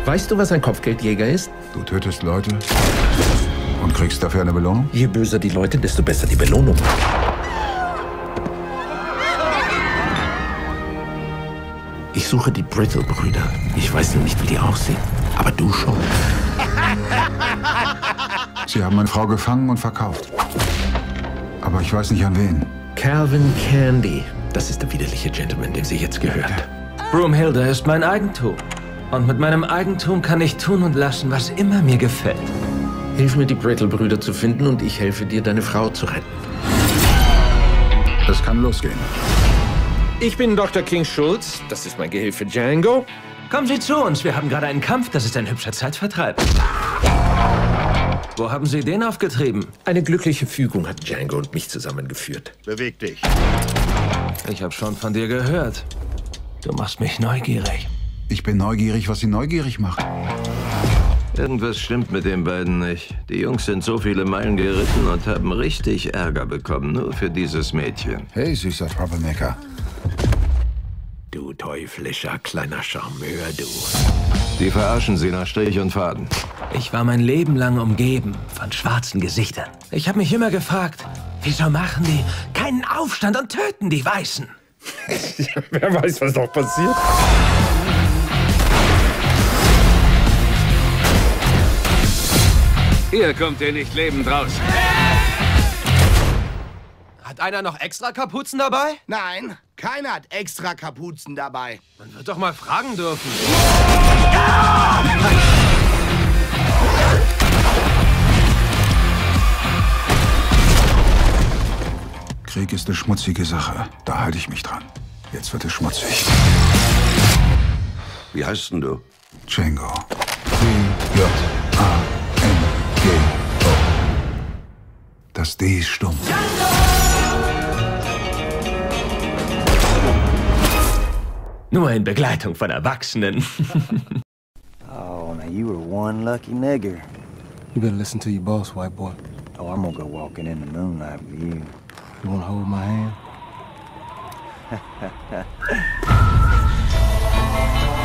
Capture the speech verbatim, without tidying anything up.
Weißt du, was ein Kopfgeldjäger ist? Du tötest Leute und kriegst dafür eine Belohnung? Je böser die Leute, desto besser die Belohnung. Ich suche die Brittle-Brüder. Ich weiß nur nicht, wie die aussehen. Aber du schon. Sie haben meine Frau gefangen und verkauft. Aber ich weiß nicht an wen. Calvin Candy. Das ist der widerliche Gentleman, dem sie jetzt gehört. Broomhilda ist mein Eigentum. Und mit meinem Eigentum kann ich tun und lassen, was immer mir gefällt. Hilf mir, die Brittle-Brüder zu finden und ich helfe dir, deine Frau zu retten. Das kann losgehen. Ich bin Doktor King Schultz. Das ist mein Gehilfe Django. Kommen Sie zu uns. Wir haben gerade einen Kampf. Das ist ein hübscher Zeitvertreib. Wo haben Sie den aufgetrieben? Eine glückliche Fügung hat Django und mich zusammengeführt. Beweg dich. Ich habe schon von dir gehört. Du machst mich neugierig. Ich bin neugierig, was sie neugierig macht. Irgendwas stimmt mit den beiden nicht. Die Jungs sind so viele Meilen geritten und haben richtig Ärger bekommen, nur für dieses Mädchen. Hey, süßer Troublemaker. Du teuflischer kleiner Charmeur, du. Die verarschen sie nach Strich und Faden. Ich war mein Leben lang umgeben von schwarzen Gesichtern. Ich habe mich immer gefragt, wieso machen die keinen Aufstand und töten die Weißen? Wer weiß, was noch passiert? Hier kommt ihr nicht lebend raus. Hat einer noch extra Kapuzen dabei? Nein, keiner hat extra Kapuzen dabei. Man wird doch mal fragen dürfen. Krieg ist eine schmutzige Sache. Da halte ich mich dran. Jetzt wird es schmutzig. Wie heißt denn du? Django. D J A N G O. Das D ist stumm. Nur in Begleitung von Erwachsenen. Oh, now you were one lucky nigger. You better listen to your boss, white boy. Oh, I'm gonna go walking in the moonlight with you. You wanna hold my hand?